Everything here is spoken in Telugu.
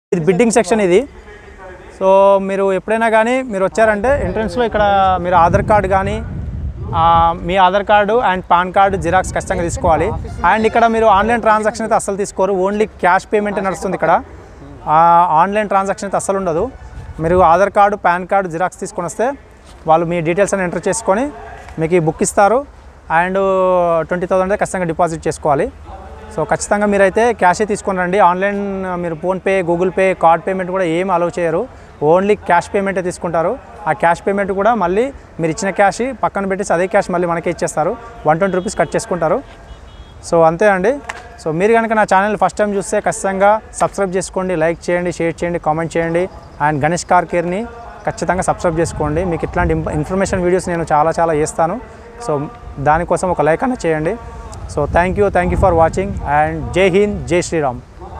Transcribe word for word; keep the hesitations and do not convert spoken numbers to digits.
ఇది బిడ్డింగ్ సెక్షన్ ఇది. సో మీరు ఎప్పుడైనా కానీ మీరు వచ్చారంటే ఎంట్రన్స్లో ఇక్కడ మీరు ఆధార్ కార్డు కానీ మీ Aadhaar card and PAN card xerox ఖచ్చితంగా తీసుకోవాలి. అండ్ ఇక్కడ మీరు ఆన్లైన్ ట్రాన్సాక్షన్ అయితే అస్సలు తీసుకోరు, ఓన్లీ క్యాష్ పేమెంట్ నడుస్తుంది ఇక్కడ. ఆన్లైన్ ట్రాన్సాక్షన్ అయితే అస్సలు ఉండదు. మీరు Aadhaar card PAN card xerox తీసుకొని వస్తే వాళ్ళు మీ డీటెయిల్స్ అని ఎంటర్ చేసుకొని మీకు ఈ బుక్ ఇస్తారు. అండ్ ట్వంటీ థౌసండ్ అయితే ఖచ్చితంగా డిపాజిట్ చేసుకోవాలి. సో ఖచ్చితంగా మీరైతే క్యాషే తీసుకొని రండి. ఆన్లైన్ మీరు PhonePe Google Pay card payment కూడా ఏం అలౌ చేయరు, ఓన్లీ క్యాష్ పేమెంటే తీసుకుంటారు. ఆ క్యాష్ పేమెంట్ కూడా మళ్ళీ మీరు ఇచ్చిన క్యాష్ పక్కన పెట్టేసి అదే క్యాష్ మళ్ళీ మనకే ఇచ్చేస్తారు, వన్ ట్వంటీ రూపీస్ కట్ చేసుకుంటారు. సో అంతే అండి. సో మీరు కనుక నా ఛానల్ ఫస్ట్ టైం చూస్తే ఖచ్చితంగా సబ్స్క్రైబ్ చేసుకోండి, లైక్ చేయండి, షేర్ చేయండి, కామెంట్ చేయండి. అండ్ గణేష్ కార్ కేర్ని ఖచ్చితంగా సబ్స్క్రైబ్ చేసుకోండి. మీకు ఇట్లాంటి ఇన్ఫర్మేషన్ వీడియోస్ నేను చాలా చాలా చేస్తాను. సో దానికోసం ఒక లైక్ అన్న చేయండి. So thank you thank you for watching and Jai Hind, జై శ్రీరామ్.